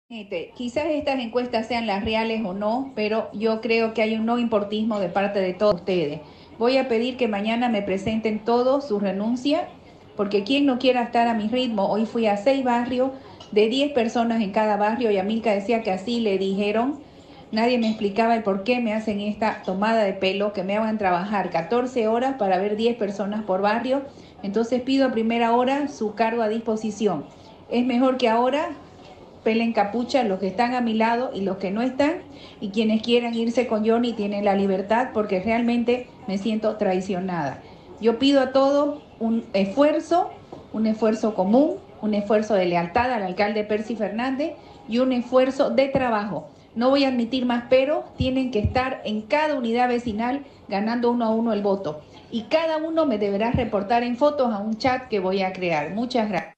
Quizás estas encuestas sean las reales o no, pero yo creo que hay un no importismo de parte de todos ustedes. Voy a pedir que mañana me presenten todos su renuncia, porque quien no quiera estar a mi ritmo, hoy fui a 6 barrios, de 10 personas en cada barrio, y Amilca decía que así le dijeron. Nadie me explicaba el por qué me hacen esta tomada de pelo, que me hagan trabajar 14 horas para ver 10 personas por barrio. Entonces pido a primera hora su cargo a disposición. Es mejor que ahora pelen capucha los que están a mi lado y los que no están, y quienes quieran irse con Johnny tienen la libertad, porque realmente me siento traicionada. Yo pido a todos un esfuerzo común, un esfuerzo de lealtad al alcalde Percy Fernández y un esfuerzo de trabajo. No voy a admitir más, pero tienen que estar en cada unidad vecinal ganando 1 a 1 el voto. Y cada uno me deberá reportar en fotos a un chat que voy a crear. Muchas gracias.